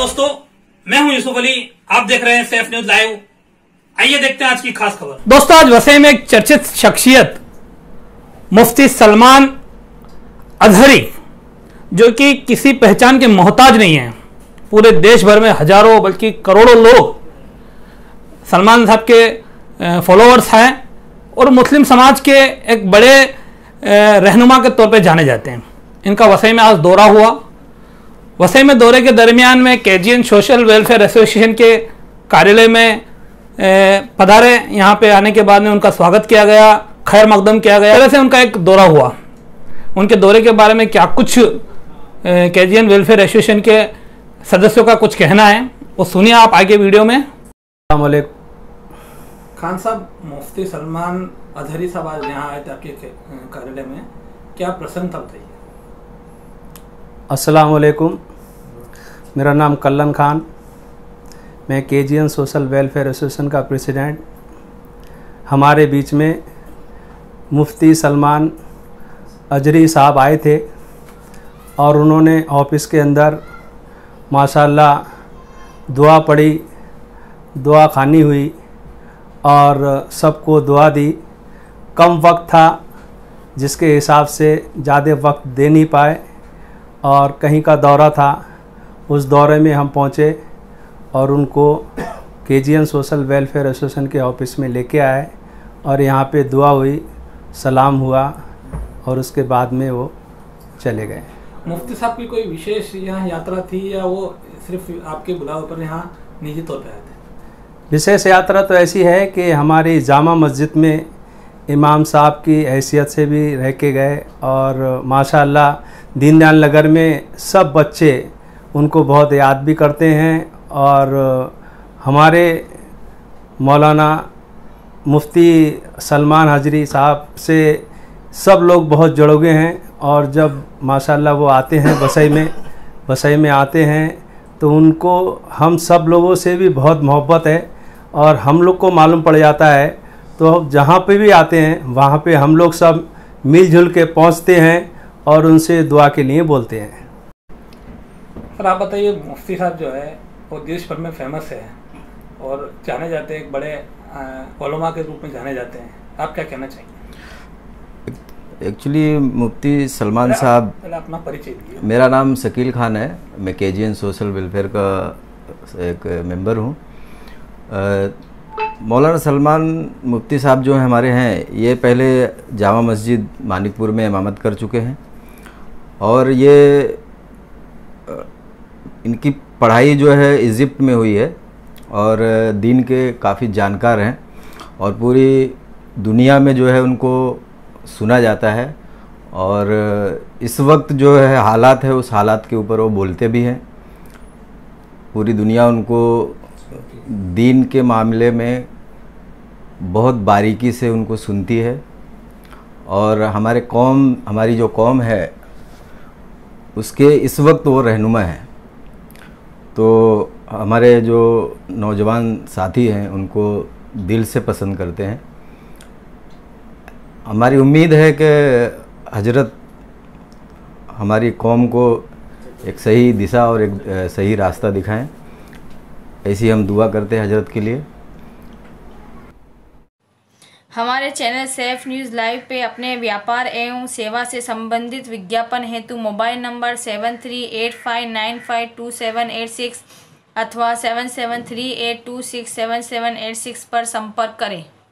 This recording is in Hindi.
दोस्तों, मैं हूं यूसुफ अली। आप देख रहे हैं सैफ न्यूज लाइव। आइए देखते हैं आज की खास खबर। दोस्तों, आज वसई में एक चर्चित शख्सियत मुफ्ती सलमान अजहरी, जो कि किसी पहचान के मोहताज नहीं है, पूरे देश भर में हजारों बल्कि करोड़ों लोग सलमान साहब के फॉलोअर्स हैं और मुस्लिम समाज के एक बड़े रहनुमा के तौर पे जाने जाते हैं। इनका वसई में आज दौरा हुआ। वसई में दौरे के दरमियान में केजीएन सोशल वेलफेयर एसोसिएशन के कार्यालय में पधारे। यहाँ पे आने के बाद में उनका स्वागत किया गया, खैर मकदम किया गया। तरह से उनका एक दौरा हुआ। उनके दौरे के बारे में क्या कुछ केजीएन वेलफेयर एसोसिएशन के सदस्यों का कुछ कहना है, वो सुनिए आप आगे वीडियो में। अस्सलाम वालेकुम। खान साहब, मुफ्ती सलमान अजहरी साहब आज यहाँ आए थे आपके कार्यालय में, क्या प्रसंग था बताइए। अस्सलाम वालेकुम, मेरा नाम कल्लन खान, मैं केजीएन सोशल वेलफेयर एसोसिएशन का प्रेसिडेंट। हमारे बीच में मुफ्ती सलमान अजहरी साहब आए थे और उन्होंने ऑफिस के अंदर माशाल्लाह दुआ पढ़ी, दुआ खानी हुई और सबको दुआ दी। कम वक्त था जिसके हिसाब से ज़्यादा वक्त दे नहीं पाए और कहीं का दौरा था, उस दौरे में हम पहुँचे और उनको केजीएन सोशल वेलफेयर एसोसिएशन के ऑफिस में लेके आए और यहाँ पे दुआ हुई, सलाम हुआ और उसके बाद में वो चले गए। मुफ्ती साहब की कोई विशेष यहाँ यात्रा थी या वो सिर्फ आपके बुलावे पर यहाँ निजी तौर पे आए थे? विशेष यात्रा तो ऐसी है कि हमारी जामा मस्जिद में इमाम साहब की हैसियत से भी रह के गए और माशाअल्लाह दीनदयाल नगर में सब बच्चे उनको बहुत याद भी करते हैं और हमारे मौलाना मुफ्ती सलमान अजहरी साहब से सब लोग बहुत जुड़े हैं और जब माशाअल्लाह वो आते हैं वसई में आते हैं तो उनको हम सब लोगों से भी बहुत मोहब्बत है और हम लोग को मालूम पड़ जाता है, तो जहाँ पे भी आते हैं वहाँ पे हम लोग सब मिलजुल के पहुँचते हैं और उनसे दुआ के लिए बोलते हैं। सर आप बताइए, मुफ्ती साहब जो है वो देश भर में फेमस है और जाने जाते हैं, एक बड़े उलमा के रूप में जाने जाते हैं, आप क्या कहना चाहेंगे? एक्चुअली मुफ्ती सलमान साहब, अपना परिचय दीजिए। मेरा नाम शकील खान है, मैं केजीएन सोशल वेलफेयर का एक मेंबर हूँ। मौलाना सलमान मुफ्ती साहब जो हमारे हैं, ये पहले जामा मस्जिद मानिकपुर में इमामत कर चुके हैं और ये इनकी पढ़ाई जो है इजिप्ट में हुई है और दीन के काफ़ी जानकार हैं और पूरी दुनिया में जो है उनको सुना जाता है और इस वक्त जो है हालात है, उस हालात के ऊपर वो बोलते भी हैं। पूरी दुनिया उनको दीन के मामले में बहुत बारीकी से उनको सुनती है और हमारी जो कौम है उसके इस वक्त वो रहनुमा है। तो हमारे जो नौजवान साथी हैं उनको दिल से पसंद करते हैं। हमारी उम्मीद है कि हजरत हमारी कौम को एक सही दिशा और एक सही रास्ता दिखाएं, ऐसी हम दुआ करते हैं हजरत के लिए। हमारे चैनल सैफ न्यूज़ लाइव पे अपने व्यापार एवं सेवा से संबंधित विज्ञापन हेतु मोबाइल नंबर 7385952786 अथवा 7738267786 पर संपर्क करें।